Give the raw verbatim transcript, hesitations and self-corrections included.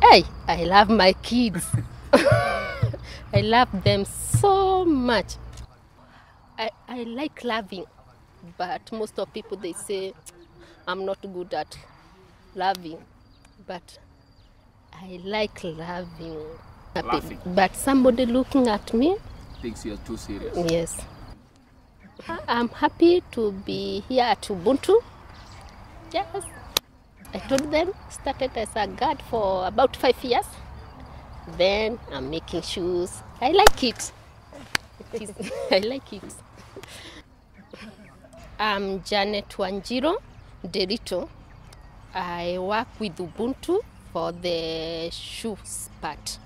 Hey, I love my kids. I love them so much. I, I like loving, but most of people, they say I'm not good at loving, but I like loving. Laughing. But somebody looking at me, Thinks you're too serious. yes. I'm happy to be here at Ubuntu. Yes. I told them, started as a guard for about five years. Then I'm making shoes. I like it. It is, I like it. I'm Janet Wanjiro Derito. I work with Ubuntu for the shoes part.